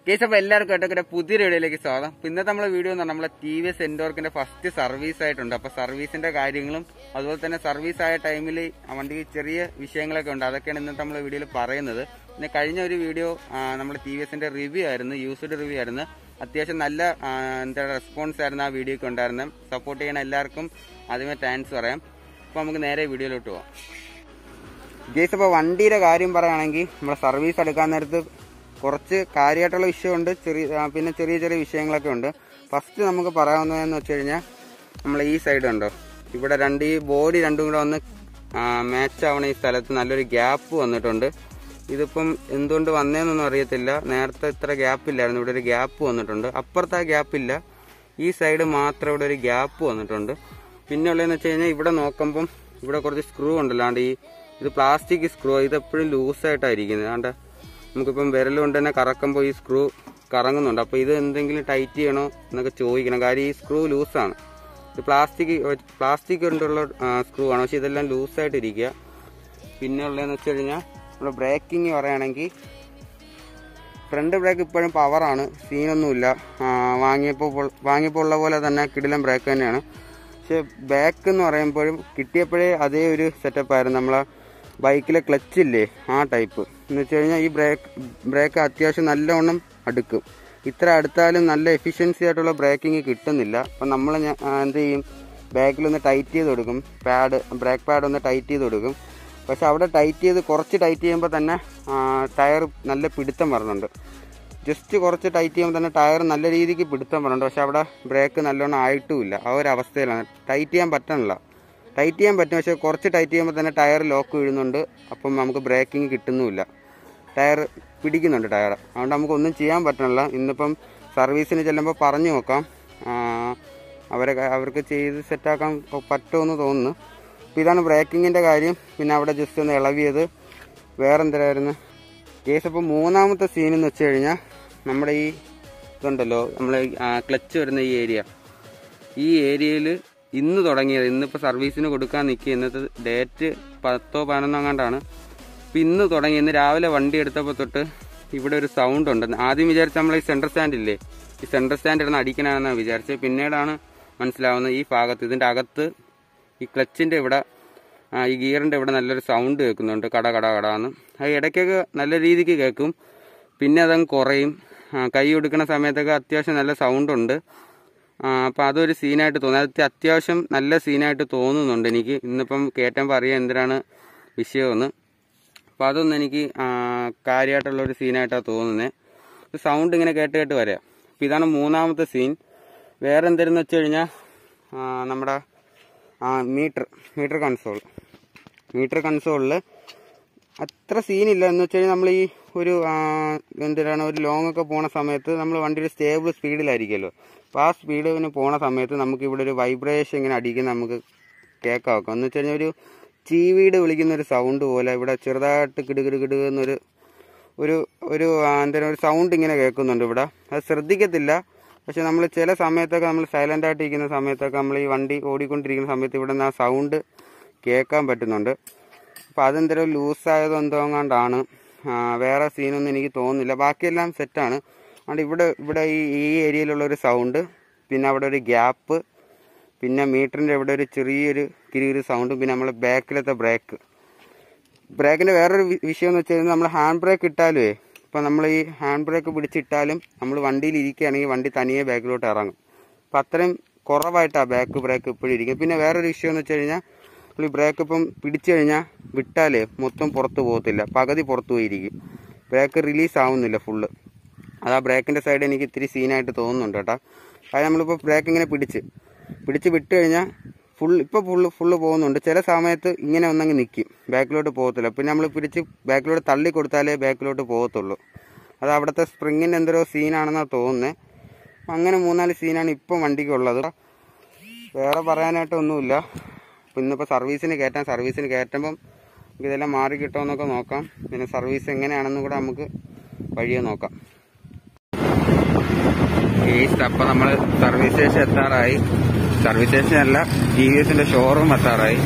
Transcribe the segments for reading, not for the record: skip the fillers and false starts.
Case അപ്പോൾ എല്ലാവർക്കും ആയിട്ടൊക്കെ പുതിയൊരു വീഡിയോയിലേക്ക് സ്വാഗതം. ഇന്നത്തെ നമ്മളെ വീഡിയോ എന്ന് പറഞ്ഞാൽ നമ്മളെ TVS എൻഡോർക്കിന്റെ ഫസ്റ്റ് സർവീസ് ആയിട്ടുണ്ട്. അപ്പോൾ സർവീസിന്റെ കാര്യങ്ങളും അതുപോലെ തന്നെ സർവീസ് ആയ ടൈമിൽ ആ വണ്ടിക്ക് ചെറിയ വിഷയങ്ങളൊക്കെ ഉണ്ട്. അതൊക്കെയാണ് ഇന്നത്തെ നമ്മളെ വീഡിയോയിൽ പറയുന്നത്. പിന്നെ കഴിഞ്ഞ ഒരു വീഡിയോ നമ്മുടെ TVSന്റെ റിവ്യൂ ആയിരുന്നു, യൂസ്ഡ് റിവ്യൂ ആയിരുന്നു. അത്യാവശ്യം നല്ല റെസ്പോൺസ് ആയിരുന്നു ആ വീഡിയോക്ക് ഉണ്ടായിരുന്നത്. സപ്പോർട്ട് ചെയ്യണ എല്ലാവർക്കും ആദ്യമേ താങ്ക്സ് പറയാം. അപ്പോൾ നമുക്ക് നേരെ വീഡിയോയിലോട്ട് പോകാം. ഗേസ്, അപ്പോൾ വണ്ടിയുടെ കാര്യം പറയുകയാണെങ്കിൽ നമ്മുടെ സർവീസ് എടുക്കാൻ നേരത്ത് കുറച്ച് കാര്യമായിട്ടുള്ള വിഷയമുണ്ട്, പിന്നെ ചെറിയ ചെറിയ വിഷയങ്ങളൊക്കെ ഉണ്ട്. ഫസ്റ്റ് നമുക്ക് പറയാവുന്നതെന്ന് വെച്ച് കഴിഞ്ഞാൽ നമ്മൾ ഈ സൈഡ് ഉണ്ടോ, ഇവിടെ ഈ ബോഡി രണ്ടും കൂടെ ഒന്ന് മാച്ച് ആവണ ഈ സ്ഥലത്ത് നല്ലൊരു ഗ്യാപ്പ് വന്നിട്ടുണ്ട്. ഇതിപ്പം എന്തുകൊണ്ട് വന്നതെന്നൊന്നും അറിയത്തില്ല. നേരത്തെ ഇത്ര ഗ്യാപ്പില്ലായിരുന്നു, ഇവിടെ ഒരു ഗ്യാപ്പ് വന്നിട്ടുണ്ട്. അപ്പുറത്ത് ആ ഗ്യാപ്പില്ല, ഈ സൈഡ് മാത്രം ഇവിടെ ഒരു ഗ്യാപ്പ് വന്നിട്ടുണ്ട്. പിന്നെ ഉള്ളതെന്ന് വെച്ച് കഴിഞ്ഞാൽ ഇവിടെ നോക്കുമ്പം ഇവിടെ കുറച്ച് സ്ക്രൂ ഉണ്ടല്ലോ, ഇത് പ്ലാസ്റ്റിക് സ്ക്രൂ, ഇതെപ്പോഴും ലൂസായിട്ടായിരിക്കുന്നത്. അതുകൊണ്ട് നമുക്കിപ്പം വിരലുകൊണ്ട് തന്നെ കറക്കുമ്പോൾ ഈ സ്ക്രൂ കറങ്ങുന്നുണ്ട്. അപ്പോൾ ഇത് എന്തെങ്കിലും ടൈറ്റ് ചെയ്യണോ എന്നൊക്കെ ചോദിക്കണം. കാര്യം ഈ സ്ക്രൂ ലൂസാണ്. ഇത് പ്ലാസ്റ്റിക് കൊണ്ടുള്ള സ്ക്രൂ ആണ്, പക്ഷെ ഇതെല്ലാം ലൂസായിട്ടിരിക്കുക. പിന്നെ ഉള്ളതെന്ന് വെച്ച് കഴിഞ്ഞാൽ നമ്മൾ ബ്രേക്കിങ് പറയുകയാണെങ്കിൽ ഫ്രണ്ട് ബ്രേക്ക് ഇപ്പോഴും പവറാണ്, സീനൊന്നുമില്ല. വാങ്ങിയപ്പോൾ ഉള്ള പോലെ തന്നെ കിടിലം ബ്രേക്ക് തന്നെയാണ്. പക്ഷെ ബാക്ക് എന്ന് പറയുമ്പോഴും കിട്ടിയപ്പോഴേ അതേ ഒരു സെറ്റപ്പായിരുന്നു. നമ്മളെ ബൈക്കിലെ ക്ലച്ചില്ലേ ആ ടൈപ്പ് എന്ന് വെച്ച് കഴിഞ്ഞാൽ ഈ ബ്രേക്ക് അത്യാവശ്യം നല്ലവണ്ണം അടുക്കും. ഇത്ര അടുത്താലും നല്ല എഫിഷ്യൻസി ആയിട്ടുള്ള ബ്രേക്കിങ് കിട്ടുന്നില്ല. അപ്പം നമ്മൾ എന്ത് ചെയ്യും, ബാക്കിലൊന്ന് ടൈറ്റ് ചെയ്ത് കൊടുക്കും, ബ്രേക്ക് പാഡ് ഒന്ന് ടൈറ്റ് ചെയ്ത് കൊടുക്കും. പക്ഷെ അവിടെ കുറച്ച് ടൈറ്റ് ചെയ്യുമ്പോൾ തന്നെ ടയർ നല്ല പിടുത്തം വരുന്നുണ്ട്. ജസ്റ്റ് കുറച്ച് ടൈറ്റ് ചെയ്യുമ്പോൾ തന്നെ ടയർ നല്ല രീതിക്ക് പിടുത്തം വരുന്നുണ്ട്. പക്ഷെ അവിടെ ബ്രേക്ക് നല്ലോണം ആയിട്ടുമില്ല. ആ ഒരു അവസ്ഥയിലാണ്. ടൈറ്റ് ചെയ്യാൻ പറ്റണില്ല. ടൈറ്റ് ചെയ്യാൻ പറ്റും, പക്ഷേ കുറച്ച് ടൈറ്റ് ചെയ്യുമ്പോൾ തന്നെ ടയർ ലോക്ക് വീഴുന്നുണ്ട്. അപ്പം നമുക്ക് ബ്രേക്കിങ് കിട്ടുന്നുമില്ല, ടയർ പിടിക്കുന്നുണ്ട് ടയർ. അതുകൊണ്ട് നമുക്കൊന്നും ചെയ്യാൻ പറ്റണില്ല. ഇന്നിപ്പം സർവീസിന് ചെല്ലുമ്പോൾ പറഞ്ഞു നോക്കാം, അവർക്ക് ചെയ്ത് സെറ്റാക്കാൻ പറ്റുമെന്ന് തോന്നുന്നു. അപ്പോൾ ഇതാണ് ബ്രേക്കിങ്ങിൻ്റെ കാര്യം. പിന്നെ അവിടെ ജസ്റ്റ് ഒന്ന് ഇളവിയത്. വേറെ എന്തിനായിരുന്നു കേസ്? അപ്പോൾ മൂന്നാമത്തെ സീനെന്ന് വെച്ച് കഴിഞ്ഞാൽ നമ്മുടെ ഈ ഇതുണ്ടല്ലോ, നമ്മളെ ക്ലച്ച് വരുന്ന ഈ ഏരിയയിൽ ഇന്ന് തുടങ്ങിയത്. ഇന്നിപ്പോൾ സർവീസിന് കൊടുക്കാൻ നിൽക്കുക. ഇന്നത്തെ ഡേറ്റ് 10 11 അങ്ങാണ്ടാണ്. അപ്പോൾ ഇന്ന് തുടങ്ങി. ഇന്ന് രാവിലെ വണ്ടി എടുത്തപ്പോൾ തൊട്ട് ഇവിടെ ഒരു സൗണ്ട് ഉണ്ട്. ആദ്യം വിചാരിച്ച നമ്മൾ ഈ സെൻറ്റർ സ്റ്റാൻഡില്ലേ, ഈ സെൻറ്റർ സ്റ്റാൻഡ് ഇടുന്ന അടിക്കണമെന്നാണ് വിചാരിച്ചത്. പിന്നീടാണ് മനസ്സിലാവുന്നത് ഈ ഭാഗത്ത്, ഇതിൻ്റെ അകത്ത് ഈ ക്ലച്ചിൻ്റെ ഇവിടെ, ഈ ഗിയറിൻ്റെ ഇവിടെ നല്ലൊരു സൗണ്ട് കേൾക്കുന്നുണ്ട്, കട എന്ന്. അത് ഇടയ്ക്കൊക്കെ നല്ല രീതിക്ക് കേൾക്കും, പിന്നെ അതങ്ങ് കുറയും. കൈ കൊടുക്കുന്ന സമയത്തൊക്കെ അത്യാവശ്യം നല്ല സൗണ്ടുണ്ട്. അപ്പോൾ അതൊരു സീനായിട്ട് തോന്നി. അത് അത്യാവശ്യം നല്ല സീനായിട്ട് തോന്നുന്നുണ്ട് എനിക്ക്. ഇന്നിപ്പം കേട്ടപ്പോൾ അറിയാം എന്തിനാണ് വിഷയമെന്ന്. അപ്പോൾ അതൊന്നും എനിക്ക് കാര്യമായിട്ടുള്ളൊരു സീനായിട്ടാണ് തോന്നുന്നത്. സൗണ്ട് ഇങ്ങനെ കേട്ട് വരാം. അപ്പോൾ ഇതാണ് മൂന്നാമത്തെ സീൻ. വേറെ എന്തെന്ന് വെച്ച് കഴിഞ്ഞാൽ നമ്മുടെ മീറ്റർ കൺസോളിൽ അത്ര സീനില്ല. എന്ന് വെച്ച് കഴിഞ്ഞാൽ നമ്മൾ ഈ ഒരു ഒരു ലോങ് ഒക്കെ പോണ സമയത്ത് നമ്മൾ വണ്ടി ഒരു സ്റ്റേബിൾ സ്പീഡിലായിരിക്കുമല്ലോ. അപ്പോൾ ആ സ്പീഡിന് പോണ സമയത്ത് നമുക്ക് ഇവിടെ ഒരു വൈബ്രേഷൻ ഇങ്ങനെ അടിക്കുന്ന നമുക്ക് കേൾക്കാം. എന്ന് വെച്ച് കഴിഞ്ഞാൽ ഒരു ചീവീട് വിളിക്കുന്ന ഒരു സൗണ്ട് പോലെ ഇവിടെ ചെറുതായിട്ട് കിടുകിടുകിടുന്നൊരു ഒരു സൗണ്ട് ഇങ്ങനെ കേൾക്കുന്നുണ്ട് ഇവിടെ. അത് ശ്രദ്ധിക്കത്തില്ല. പക്ഷെ നമ്മൾ ചില സമയത്തൊക്കെ നമ്മൾ സൈലൻ്റ് ആയിട്ട് ഇരിക്കുന്ന സമയത്തൊക്കെ നമ്മൾ ഈ വണ്ടി ഓടിക്കൊണ്ടിരിക്കുന്ന സമയത്ത് ഇവിടെ നിന്ന് ആ സൗണ്ട് കേൾക്കാൻ പറ്റുന്നുണ്ട്. അപ്പോൾ അതെന്തെങ്കിലും ലൂസായതോ എന്തോ എങ്ങാണ്ടാണ്. വേറെ സീനൊന്നും എനിക്ക് തോന്നുന്നില്ല. ബാക്കിയെല്ലാം സെറ്റാണ്. അതുകൊണ്ട് ഇവിടെ ഈ ഏരിയയിലുള്ളൊരു സൗണ്ട്, പിന്നെ അവിടെ ഒരു ഗ്യാപ്പ്, പിന്നെ മീറ്ററിൻ്റെ ഇവിടെ ഒരു ചെറിയൊരു കിരിയൊരു സൗണ്ടും, പിന്നെ നമ്മൾ ബാക്കിലത്തെ ബ്രേക്കിൻ്റെ വേറൊരു വിഷയം എന്ന് വെച്ച് കഴിഞ്ഞാൽ നമ്മൾ ഹാൻഡ് ബ്രേക്ക് ഇട്ടാലുമേ, ഇപ്പോൾ നമ്മൾ ഈ ഹാൻഡ് ബ്രേക്ക് പിടിച്ചിട്ടാലും നമ്മൾ വണ്ടിയിൽ ഇരിക്കുകയാണെങ്കിൽ വണ്ടി തനിയെ ബാക്കിലോട്ട് ഇറങ്ങും. അപ്പോൾ അത്രയും കുറവായിട്ടാണ് ബാക്ക് ബ്രേക്ക് ഇപ്പോഴും ഇരിക്കും. പിന്നെ വേറൊരു വിഷയം എന്ന് വെച്ച് കഴിഞ്ഞാൽ നമ്മൾ ഈ ബ്രേക്ക് ഇപ്പം പിടിച്ചു കഴിഞ്ഞാൽ വിട്ടാലേ മൊത്തം പുറത്ത് പോകത്തില്ല, പകുതി പുറത്ത് പോയിരിക്കും. ബ്രേക്ക് റിലീസ് ആവുന്നില്ല ഫുള്ള്. അത് ആ ബ്രേക്കിൻ്റെ സൈഡ് എനിക്ക് ഇത്തിരി സീനായിട്ട് തോന്നുന്നുണ്ട് കേട്ടോ. അത് നമ്മളിപ്പോൾ ബ്രേക്ക് ഇങ്ങനെ പിടിച്ച് വിട്ട് കഴിഞ്ഞാൽ ഫുള്ള് പോകുന്നുണ്ട്. ചില സമയത്ത് ഇങ്ങനെ ഒന്നങ്ങ് നിൽക്കും, ബാക്കിലോട്ട് പോകത്തില്ല. പിന്നെ നമ്മൾ പിടിച്ച് ബാക്കിലോട്ട് തള്ളി കൊടുത്താലേ ബാക്കിലോട്ട് പോകത്തുള്ളൂ. അത് അവിടുത്തെ സ്പ്രിങ്ങിൻ്റെ എന്തോ സീനാണെന്നാണ് തോന്നുന്നത്. അങ്ങനെ 3-4 സീനാണ് ഇപ്പം വണ്ടിക്കുള്ളത്. വേറെ പറയാനായിട്ടൊന്നുമില്ല. അപ്പോൾ ഇന്നിപ്പോൾ സർവീസിന് കയറ്റുമ്പം ഇതെല്ലാം മാറി കിട്ടുമെന്നൊക്കെ നോക്കാം. പിന്നെ സർവീസ് എങ്ങനെയാണെന്നും കൂടെ നമുക്ക് വഴിയെ നോക്കാം. അപ്പോൾ നമ്മൾ സർവീസ് സ്റ്റേഷൻ എത്താറായി. സർവീസ് സ്റ്റേഷനല്ല, TVSന്റെ ഷോറൂം എത്താറായി.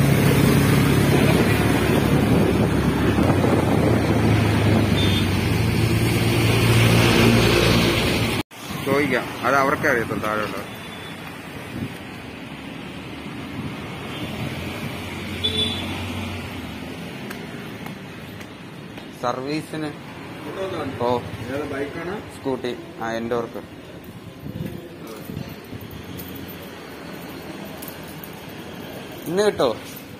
ചോദിക്കാം, അത് അവർക്കേ അറിയത്തുള്ളൂ താഴെയുള്ളത്. സർവീസിന് സ്കൂട്ടി എൻഡോർക്ക്. ഇന്ന് കിട്ടോ?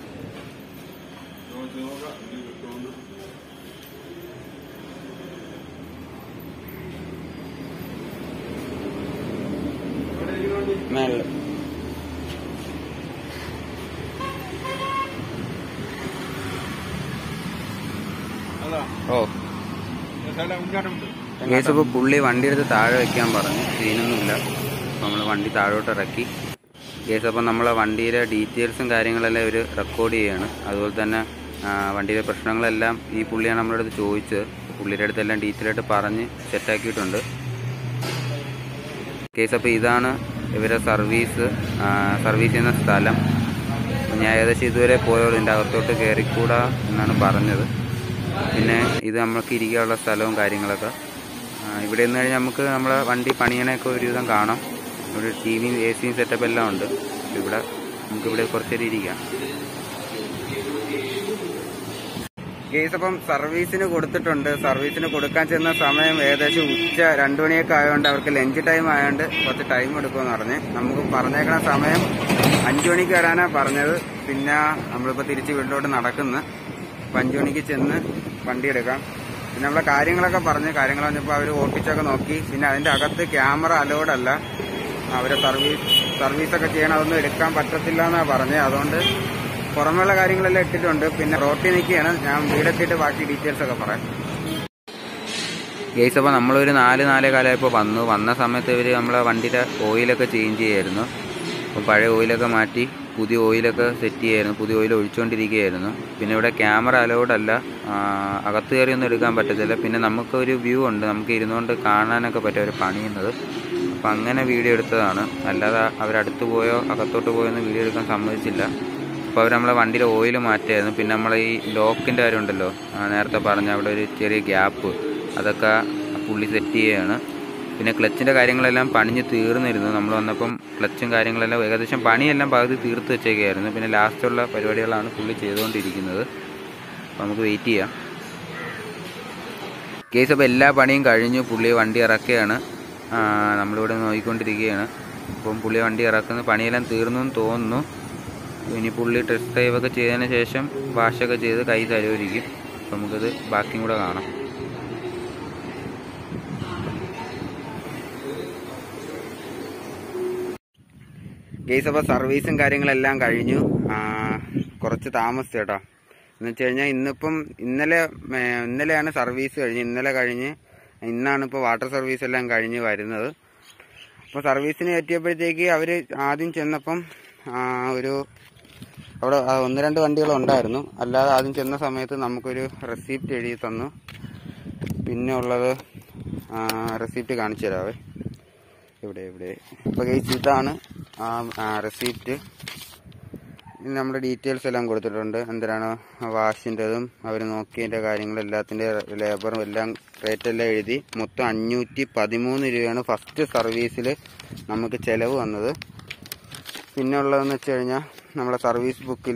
മേളില് കേസിപ്പോ പുള്ളി വണ്ടി എടുത്ത് താഴെ വെക്കാൻ പറഞ്ഞു. സീനൊന്നുമില്ല. നമ്മൾ വണ്ടി താഴോട്ട് ഇറക്കി. കേസ് അപ്പം നമ്മളെ വണ്ടിയിലെ ഡീറ്റെയിൽസും കാര്യങ്ങളെല്ലാം ഇവർ റെക്കോർഡ് ചെയ്യാണ്. അതുപോലെ തന്നെ വണ്ടിയിലെ പ്രശ്നങ്ങളെല്ലാം ഈ പുള്ളിയാണ് നമ്മുടെ അടുത്ത് ചോദിച്ചത്. പുള്ളിയുടെ അടുത്തെല്ലാം ഡീറ്റെയിൽ ആയിട്ട് പറഞ്ഞ് സെറ്റാക്കിയിട്ടുണ്ട്. കേസ് അപ്പോൾ ഇതാണ് ഇവരെ സർവീസ് ചെയ്യുന്ന സ്ഥലം. ഞാൻ ഏകദേശം ഇതുവരെ പോയോളൂ. ഇതിൻ്റെ അകത്തോട്ട് കയറിക്കൂടാ എന്നാണ് പറഞ്ഞത്. പിന്നെ ഇത് നമുക്ക് ഇരിക്കാനുള്ള സ്ഥലവും കാര്യങ്ങളൊക്കെ. ഇവിടെ നിന്ന് കഴിഞ്ഞാൽ നമുക്ക് നമ്മളെ വണ്ടി പണിയണയൊക്കെ ഒരുവിധം കാണാം. ഇവിടെ ടിവിയും AC സെറ്റപ്പ് എല്ലാം ഉണ്ട്. നമുക്കിവിടെ കുറച്ചേരം ഇരിക്കാം. കേസ് അപ്പം സർവീസിന് കൊടുത്തിട്ടുണ്ട്. സർവീസിന് കൊടുക്കാൻ ചെന്ന സമയം ഏകദേശം ഉച്ച 2 മണിയൊക്കെ ആയതുകൊണ്ട് അവർക്ക് ലഞ്ച് ടൈം ആയതുകൊണ്ട് കുറച്ച് ടൈം എടുക്കുമെന്ന് പറഞ്ഞ് നമുക്ക് പറഞ്ഞേക്കണ സമയം 5 മണിക്ക് വരാനാണ് പറഞ്ഞത്. പിന്നെ നമ്മളിപ്പോൾ തിരിച്ച് വീട്ടിലോട്ട് നടക്കുന്നു. 5 മണിക്ക് ചെന്ന് വണ്ടി എടുക്കാം. പിന്നെ നമ്മളെ കാര്യങ്ങളൊക്കെ കാര്യങ്ങൾ പറഞ്ഞപ്പോൾ അവർ ഓട്ടിച്ചൊക്കെ നോക്കി. പിന്നെ അതിൻ്റെ അകത്ത് ക്യാമറ അലൗഡ് അല്ല. അവരെ സർവീസൊക്കെ ചെയ്യണം, അതൊന്നും എടുക്കാൻ പറ്റത്തില്ല എന്നാണ് പറഞ്ഞത്. അതുകൊണ്ട് പുറമെയുള്ള കാര്യങ്ങളെല്ലാം ഇട്ടിട്ടുണ്ട്. പിന്നെ റോട്ടിൽ നിൽക്കുകയാണ്. ഞാൻ വീടെത്തിയിട്ട് ബാക്കി ഡീറ്റെയിൽസ് ഒക്കെ പറയാം. കേസ് അപ്പോൾ നമ്മളൊരു 4-4 കാലമായപ്പോൾ വന്ന സമയത്ത് ഇവർ നമ്മളെ വണ്ടിയുടെ ഓയിലൊക്കെ ചേഞ്ച് ചെയ്യായിരുന്നു. അപ്പോൾ പഴയ ഓയിലൊക്കെ മാറ്റി പുതിയ ഓയിലൊക്കെ സെറ്റ് ചെയ്യായിരുന്നു. പുതിയ ഓയിൽ ഒഴിച്ചുകൊണ്ടിരിക്കുകയായിരുന്നു. പിന്നെ ഇവിടെ ക്യാമറ അലൗഡ് അല്ല. അകത്ത് കയറിയൊന്നും എടുക്കാൻ പറ്റത്തില്ല. പിന്നെ നമുക്കൊരു വ്യൂ ഉണ്ട്, നമുക്ക് ഇരുന്നുകൊണ്ട് കാണാനൊക്കെ പറ്റും അവർ പണിയുന്നത്. അപ്പം അങ്ങനെ വീഡിയോ എടുത്തതാണ്. അല്ലാതെ അവരടുത്ത് പോയോ അകത്തോട്ട് പോയോ ഒന്നും വീഡിയോ എടുക്കാൻ സമ്മതിച്ചില്ല. അപ്പോൾ അവർ നമ്മളെ വണ്ടിയിലെ ഓയിൽ മാറ്റിയായിരുന്നു. പിന്നെ നമ്മളെ ഈ ലോക്കിൻ്റെ കാര്യമുണ്ടല്ലോ, നേരത്തെ പറഞ്ഞ അവിടെ ഒരു ചെറിയ ഗ്യാപ്പ്, അതൊക്കെ പുള്ളി സെറ്റ് ചെയ്യുകയാണ്. പിന്നെ ക്ലച്ചിൻ്റെ കാര്യങ്ങളെല്ലാം പണിഞ്ഞ് തീർന്നിരുന്നു. നമ്മൾ വന്നപ്പം ക്ലച്ചും കാര്യങ്ങളെല്ലാം ഏകദേശം പണിയെല്ലാം പകുതി തീർത്ത് വെച്ചേക്കായിരുന്നു. പിന്നെ ലാസ്റ്റുള്ള പരിപാടികളാണ് പുള്ളി ചെയ്തുകൊണ്ടിരിക്കുന്നത്. അപ്പോൾ നമുക്ക് വെയിറ്റ് ചെയ്യാം. കേസ് അപ്പോൾ എല്ലാ പണിയും കഴിഞ്ഞു. പുള്ളി വണ്ടി ഇറക്കുകയാണ്. നമ്മളിവിടെ നോക്കിക്കൊണ്ടിരിക്കുകയാണ്. അപ്പം പുള്ളി വണ്ടി ഇറക്കുന്ന പണിയെല്ലാം തീർന്നു എന്ന് തോന്നുന്നു. ഇനി പുള്ളി ടെസ്റ്റ് ഡ്രൈവൊക്കെ ചെയ്തതിന് ശേഷം വാഷൊക്കെ ചെയ്ത് കൈ തരുമായിരിക്കും. അപ്പം നമുക്കത് ബാക്കിയും കൂടെ കാണാം. കേസ് അപ്പോൾ സർവീസും കാര്യങ്ങളെല്ലാം കഴിഞ്ഞു. കുറച്ച് താമസിച്ചു കേട്ടോ. എന്ന് വെച്ച് കഴിഞ്ഞാൽ ഇന്നലെയാണ് സർവീസ് കഴിഞ്ഞ്. ഇന്നലെ കഴിഞ്ഞ് ഇന്നാണ് ഇപ്പോൾ വാട്ടർ സർവീസ് എല്ലാം കഴിഞ്ഞ് വരുന്നത്. അപ്പോൾ സർവീസിന് എത്തിയപ്പോഴത്തേക്ക് അവർ ആദ്യം ചെന്നപ്പം അവിടെ 1-2 വണ്ടികളുണ്ടായിരുന്നു. അല്ലാതെ ആദ്യം ചെന്ന സമയത്ത് നമുക്കൊരു റെസിപ്റ്റ് എഴുതി തന്നു. പിന്നെ ഉള്ളത് റെസിപ്റ്റ് കാണിച്ചു തരാവേ. ഇവിടെ ഇപ്പോൾ കേസ് ഇതാണ് റെസിപ്റ്റ്. നമ്മുടെ ഡീറ്റെയിൽസ് എല്ലാം കൊടുത്തിട്ടുണ്ട്. എന്തിനാണ് വാഷിൻ്റെതും അവർ നോക്കിയതിൻ്റെ കാര്യങ്ങളും എല്ലാത്തിൻ്റെ ലേബറും എല്ലാം റേറ്റെല്ലാം എഴുതി. മൊത്തം 513 രൂപയാണ് ഫസ്റ്റ് സർവീസിൽ നമുക്ക് ചിലവ് വന്നത്. പിന്നെ ഉള്ളതെന്ന് വെച്ച് കഴിഞ്ഞാൽ നമ്മളെ സർവീസ് ബുക്കിൽ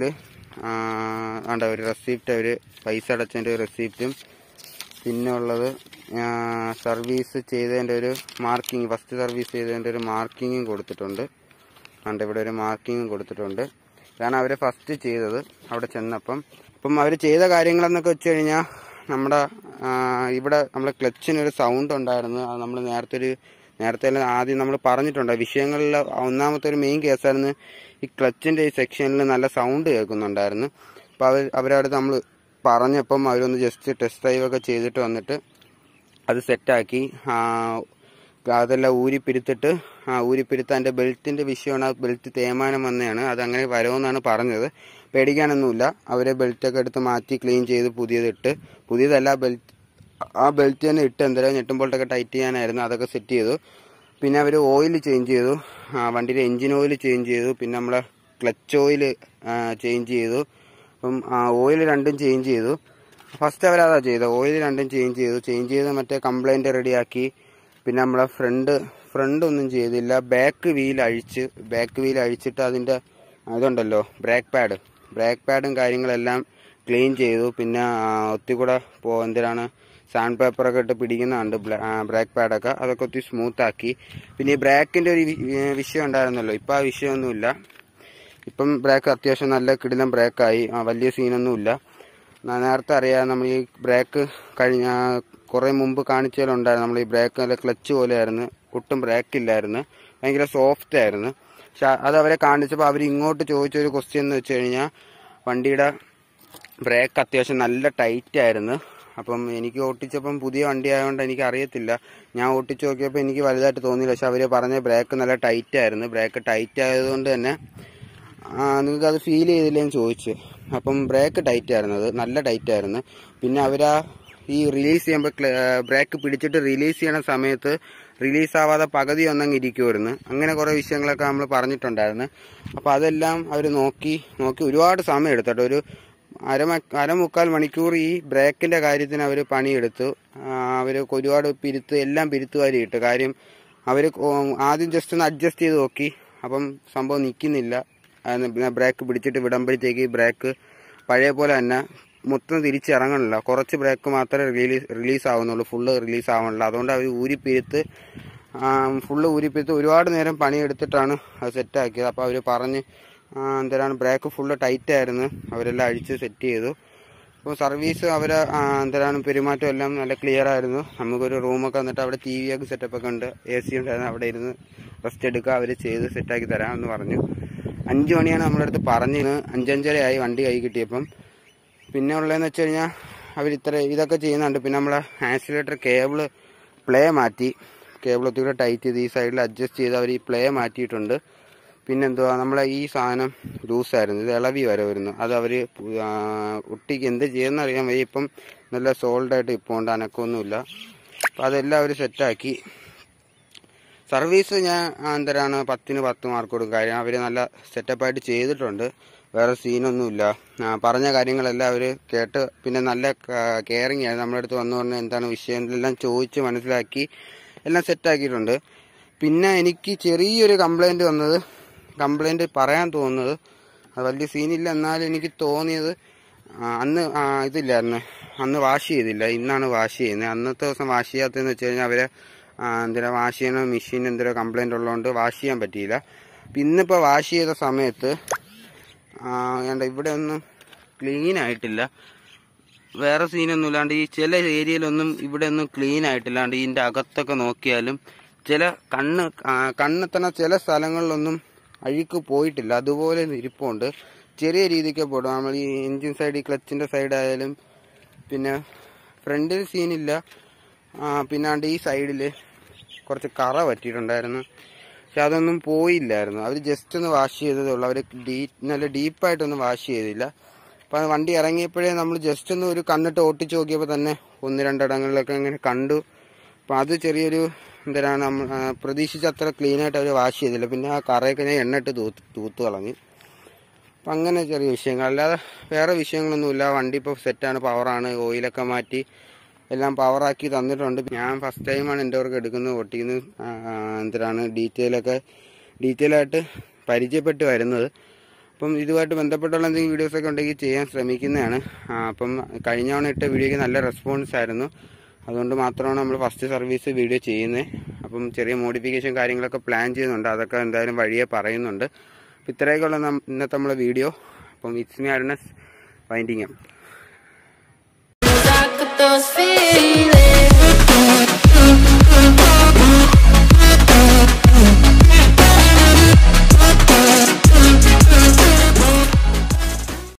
ഒരു റെസിപ്റ്റ്, അവർ പൈസ അടച്ചതിൻ്റെ ഒരു റെസിപ്റ്റും, പിന്നെ ഉള്ളത് സർവീസ് ചെയ്തതിൻ്റെ ഒരു മാർക്കിങ്, ഫസ്റ്റ് സർവീസ് ചെയ്തതിൻ്റെ ഒരു മാർക്കിങ്ങും കൊടുത്തിട്ടുണ്ട്. ഇവിടെ ഒരു മാർക്കിങ്ങും കൊടുത്തിട്ടുണ്ട്. ഇതാണ് അവർ ഫസ്റ്റ് ചെയ്തത് അവിടെ ചെന്നപ്പം. അപ്പം അവർ ചെയ്ത കാര്യങ്ങളെന്നൊക്കെ വെച്ച് കഴിഞ്ഞാൽ ഇവിടെ നമ്മളെ ക്ലച്ചിനൊരു സൗണ്ട് ഉണ്ടായിരുന്നു. അത് നമ്മൾ നേരത്തെ ആദ്യം നമ്മൾ പറഞ്ഞിട്ടുണ്ട്. വിഷയങ്ങളിൽ ഒന്നാമത്തെ ഒരു മെയിൻ കേസായിരുന്നു ഈ ക്ലച്ചിൻ്റെ ഈ സെക്ഷനിൽ നല്ല സൗണ്ട് കേൾക്കുന്നുണ്ടായിരുന്നു. അപ്പോൾ അവരടുത്ത് നമ്മൾ പറഞ്ഞപ്പം അവരൊന്ന് ജസ്റ്റ് ടെസ്റ്റ് ഡ്രൈവൊക്കെ ചെയ്തിട്ട് വന്നിട്ട് അത് സെറ്റാക്കി. അതെല്ലാം ഊരിപ്പിരുത്താൻ എൻ്റെ ബെൽറ്റിൻ്റെ വിഷയമാണ്. ആ ബെൽറ്റ് തേയ്മാനം വന്നതാണ്. അതങ്ങനെ വരുമെന്നാണ് പറഞ്ഞത്. പേടിക്കാനൊന്നുമില്ല. അവരെ ബെൽറ്റൊക്കെ എടുത്ത് മാറ്റി ക്ലീൻ ചെയ്ത് പുതിയതല്ല ആ ബെൽറ്റ് തന്നെ ഇട്ട് എന്തായാലും ഞെട്ടുമ്പോഴൊക്കെ ടൈറ്റ് ചെയ്യാനായിരുന്നു. അതൊക്കെ സെറ്റ് ചെയ്തു. പിന്നെ അവർ ഓയിൽ ചേഞ്ച് ചെയ്തു. വണ്ടിയുടെ എൻജിൻ ഓയിൽ ചേഞ്ച് ചെയ്തു. പിന്നെ നമ്മളെ ക്ലച്ച് ഓയിൽ ചേഞ്ച് ചെയ്തു. അപ്പം ഓയിൽ രണ്ടും ചേഞ്ച് ചെയ്തു. ഫസ്റ്റ് അവരതാ ചെയ്തത്. ഓയിൽ രണ്ടും ചേഞ്ച് ചെയ്ത് മറ്റേ കംപ്ലൈൻറ്റ് റെഡിയാക്കി. പിന്നെ നമ്മളെ ഫ്രണ്ട് ഒന്നും ചെയ്തില്ല. ബാക്ക് വീൽ അഴിച്ചിട്ട് അതിൻ്റെ അതുണ്ടല്ലോ ബ്രേക്ക് പാഡും കാര്യങ്ങളെല്ലാം ക്ലീൻ ചെയ്തു. പിന്നെ ഒത്തിരി എന്തിനാണ് സാൻഡ് പേപ്പറൊക്കെ ഇട്ട് പിടിക്കുന്നുണ്ട് ബ്രേക്ക് പാഡൊക്കെ, അതൊക്കെ ഒത്തിരി സ്മൂത്താക്കി. പിന്നെ ഈ ബ്രേക്കിൻ്റെ ഒരു വിഷയം ഉണ്ടായിരുന്നല്ലോ, ഇപ്പം ആ വിഷയമൊന്നുമില്ല. ഇപ്പം ബ്രേക്ക് അത്യാവശ്യം നല്ല കിടിലം ബ്രേക്കായി, വലിയ സീനൊന്നുമില്ല. നേരത്തെ അറിയാം, നമ്മൾ ഈ ബ്രേക്ക് കുറേ മുമ്പ് കാണിച്ചാലുണ്ടായിരുന്നു, നമ്മൾ ഈ ബ്രേക്ക് നല്ല ക്ലച്ച് പോലെയായിരുന്നു, ഒട്ടും ബ്രേക്കില്ലായിരുന്നു, ഭയങ്കര സോഫ്റ്റ് ആയിരുന്നു. പക്ഷെ അത് അവരെ കാണിച്ചപ്പോൾ അവർ ഇങ്ങോട്ട് ചോദിച്ചൊരു ക്വസ്റ്റ്യൻ എന്ന് വെച്ച് കഴിഞ്ഞാൽ വണ്ടിയുടെ ബ്രേക്ക് അത്യാവശ്യം നല്ല ടൈറ്റ് ആയിരുന്നു. അപ്പം എനിക്ക് ഓട്ടിച്ചപ്പം പുതിയ വണ്ടി ആയതുകൊണ്ട് എനിക്ക് അറിയത്തില്ല, ഞാൻ ഓട്ടിച്ച് നോക്കിയപ്പോൾ എനിക്ക് വലുതായിട്ട് തോന്നിയില്ല. പക്ഷെ അവർ പറഞ്ഞ ബ്രേക്ക് നല്ല ടൈറ്റ് ആയിരുന്നു. ബ്രേക്ക് ടൈറ്റ് ആയതുകൊണ്ട് തന്നെ നിങ്ങൾക്കത് ഫീൽ ചെയ്തില്ലേന്ന് ചോദിച്ചു. അപ്പം ബ്രേക്ക് ടൈറ്റ് ആയിരുന്നു, അത് നല്ല ടൈറ്റ് ആയിരുന്നു. പിന്നെ അവരാ ഈ റിലീസ് ചെയ്യുമ്പോൾ ബ്രേക്ക് പിടിച്ചിട്ട് റിലീസ് ചെയ്യണ സമയത്ത് റിലീസാവാതെ പകുതി ഒന്നങ്ങ് ഇരിക്കുമായിരുന്നു. അങ്ങനെ കുറേ വിഷയങ്ങളൊക്കെ നമ്മൾ പറഞ്ഞിട്ടുണ്ടായിരുന്നു. അപ്പോൾ അതെല്ലാം അവർ നോക്കി ഒരുപാട് സമയം എടുത്തോട്ടോ, ഒരു അരമുക്കാൽ മണിക്കൂർ ഈ ബ്രേക്കിൻ്റെ കാര്യത്തിന് അവർ പണിയെടുത്തു. അവർ ഒരുപാട് എല്ലാം പിരുത്തുവാരി ഇട്ട്. കാര്യം അവർ ആദ്യം ജസ്റ്റ് ഒന്ന് അഡ്ജസ്റ്റ് ചെയ്ത് നോക്കി, അപ്പം സംഭവം നിൽക്കുന്നില്ല. ബ്രേക്ക് പിടിച്ചിട്ട് വിടുമ്പോഴത്തേക്ക് ബ്രേക്ക് പഴയ പോലെ തന്നെ മൊത്തം തിരിച്ചിറങ്ങണില്ല, കുറച്ച് ബ്രേക്ക് മാത്രമേ റിലീസ് ആവുന്നുള്ളൂ, ഫുള്ള് റിലീസ് ആവണില്ല. അതുകൊണ്ട് അവർ ഫുള്ള് ഊരിപ്പിരുത്ത് ഒരുപാട് നേരം പണിയെടുത്തിട്ടാണ് അത് സെറ്റാക്കിയത്. അപ്പോൾ അവർ പറഞ്ഞ് എന്തിനാണ് ബ്രേക്ക് ഫുള്ള് ടൈറ്റായിരുന്നു, അവരെല്ലാം അഴിച്ച് സെറ്റ് ചെയ്തു. അപ്പോൾ സർവീസ് എന്തിനാണ് പെരുമാറ്റം എല്ലാം നല്ല ക്ലിയർ ആയിരുന്നു. നമുക്കൊരു റൂമൊക്കെ വന്നിട്ട് അവിടെ TV ഒക്കെ സെറ്റപ്പൊക്കെ ഉണ്ട്, AC ഉണ്ടായിരുന്നു, അവിടെ ഇരുന്ന് റെസ്റ്റ് എടുക്കുക, അവർ ചെയ്ത് സെറ്റാക്കി തരാമെന്ന് പറഞ്ഞു. 5 മണിയാണ് നമ്മുടെ അടുത്ത് പറഞ്ഞത്, 5:30 ആയി വണ്ടി കൈ കിട്ടിയപ്പം. പിന്നെ ഉള്ളതെന്ന് വെച്ച് കഴിഞ്ഞാൽ അവർ ഇതൊക്കെ ചെയ്യുന്നുണ്ട്. പിന്നെ നമ്മളെ ആക്സിലേറ്റർ പ്ലേ മാറ്റി, കേബിൾ ഒത്തിരി ടൈറ്റ് ചെയ്ത് ഈ സൈഡിൽ അഡ്ജസ്റ്റ് ചെയ്ത് അവർ ഈ പ്ലേ മാറ്റിയിട്ടുണ്ട്. പിന്നെന്തുവാ, നമ്മളെ ഈ സാധനം ലൂസായിരുന്നു, ഇത് ഇളവി വരുന്നു, അത് അവർ ഒട്ടിക്ക് എന്ത് ചെയ്യുമെന്ന് അറിയാൻ വയ്യ. ഇപ്പം നല്ല സോൾഡായിട്ട് ഇപ്പോൾ ഉണ്ട്, അനക്കമൊന്നുമില്ല. അപ്പം അതെല്ലാം അവർ സെറ്റാക്കി. സർവീസ് ഞാൻ 10ന് 10 മാർക്ക് കൊടുക്കും. കാര്യം അവർ നല്ല സെറ്റപ്പായിട്ട് ചെയ്തിട്ടുണ്ട്, വേറെ സീനൊന്നുമില്ല. പറഞ്ഞ കാര്യങ്ങളെല്ലാം അവർ കേട്ട്, പിന്നെ നല്ല കെയറിങ് ആയിരുന്നു. നമ്മുടെ അടുത്ത് വന്നു പറഞ്ഞാൽ എന്താണ് വിഷയം എല്ലാം ചോദിച്ച് മനസ്സിലാക്കി എല്ലാം സെറ്റാക്കിയിട്ടുണ്ട്. പിന്നെ എനിക്ക് ചെറിയൊരു കംപ്ലൈൻറ്റ് പറയാൻ തോന്നുന്നത്, അത് വലിയ സീനില്ല, എന്നാലും എനിക്ക് തോന്നിയത് അന്ന് ഇതില്ലായിരുന്നു, അന്ന് വാഷ് ചെയ്തില്ല, ഇന്നാണ് വാഷ് ചെയ്യുന്നത്. അന്നത്തെ ദിവസം വാഷ് ചെയ്യാത്തതെന്ന് വെച്ച് കഴിഞ്ഞാൽ അവരെ വാഷ് ചെയ്യണ മെഷീൻ കംപ്ലൈൻറ്റ് ഉള്ളതുകൊണ്ട് വാഷ് ചെയ്യാൻ പറ്റിയില്ല. ഇന്നിപ്പോൾ വാഷ് ചെയ്ത സമയത്ത് ഇവിടെ ഒന്നും ക്ലീൻ ആയിട്ടില്ല, വേറെ സീനൊന്നും ഇല്ലാണ്ട് ഈ ചില ഏരിയയിലൊന്നും ഇവിടെ ഒന്നും ക്ലീൻ ആയിട്ടില്ലാണ്ട് ഇതിൻ്റെ അകത്തൊക്കെ നോക്കിയാലും കണ്ണെത്തണ ചില സ്ഥലങ്ങളിലൊന്നും അഴുക്ക് പോയിട്ടില്ല, അതുപോലെ ഇരിപ്പുണ്ട്. ചെറിയ രീതിക്ക് പോടും, നമ്മൾ ഈ എൻജിൻ സൈഡ്, ഈ ക്ലച്ചിൻ്റെ സൈഡായാലും. പിന്നെ ഫ്രണ്ടിൽ സീനില്ല, പിന്നാണ്ട് ഈ സൈഡിൽ കുറച്ച് കറ പറ്റിയിട്ടുണ്ടായിരുന്നു, പക്ഷെ അതൊന്നും പോയില്ലായിരുന്നു. അവർ ജസ്റ്റ് ഒന്ന് വാഷ് ചെയ്തതേ ഉള്ളൂ, അവർ നല്ല ഡീപ്പായിട്ടൊന്നും വാഷ് ചെയ്തില്ല. അപ്പം അത് വണ്ടി ഇറങ്ങിയപ്പോഴേ നമ്മൾ ജസ്റ്റ് ഒന്ന് ഒരു കണ്ണിട്ട് ഓട്ടിച്ച് നോക്കിയപ്പോൾ തന്നെ 1-2 ഇടങ്ങളിലൊക്കെ ഇങ്ങനെ കണ്ടു. അപ്പം അത് ചെറിയൊരു പ്രതീക്ഷിച്ച അത്ര ക്ലീനായിട്ട് അവർ വാഷ് ചെയ്തില്ല. പിന്നെ ആ കറയൊക്കെ ഞാൻ എണ്ണിട്ട് തൂത്ത് കളഞ്ഞു. അപ്പം അങ്ങനെ ചെറിയ വിഷയങ്ങൾ, അല്ലാതെ വേറെ വിഷയങ്ങളൊന്നുമില്ല. വണ്ടി ഇപ്പോൾ സെറ്റാണ്, പവറാണ്, ഓയിലൊക്കെ മാറ്റി എല്ലാം പവറാക്കി തന്നിട്ടുണ്ട്. ഞാൻ ഫസ്റ്റ് ടൈമാണ് എൻ്റെ വർക്ക് എടുക്കുന്നത്, ഓട്ടിക്കുന്നത് ഡീറ്റെയിലായിട്ട് പരിചയപ്പെട്ട് വരുന്നത്. അപ്പം ഇതുമായിട്ട് ബന്ധപ്പെട്ടുള്ള എന്തെങ്കിലും വീഡിയോസൊക്കെ ഉണ്ടെങ്കിൽ ചെയ്യാൻ ശ്രമിക്കുന്നതാണ്. അപ്പം കഴിഞ്ഞ തവണ ഇട്ട വീഡിയോയ്ക്ക് നല്ല റെസ്പോൺസ് ആയിരുന്നു, അതുകൊണ്ട് മാത്രമാണ് നമ്മൾ ഫസ്റ്റ് സർവീസ് വീഡിയോ ചെയ്യുന്നത്. അപ്പം ചെറിയ മോഡിഫിക്കേഷൻ കാര്യങ്ങളൊക്കെ പ്ലാൻ ചെയ്യുന്നുണ്ട്, അതൊക്കെ എന്തായാലും വഴിയെ പറയുന്നുണ്ട്. അപ്പം ഇത്രയൊക്കെയുള്ള ഇന്നത്തെ നമ്മളെ വീഡിയോ. അപ്പം it's me Arunas winding up.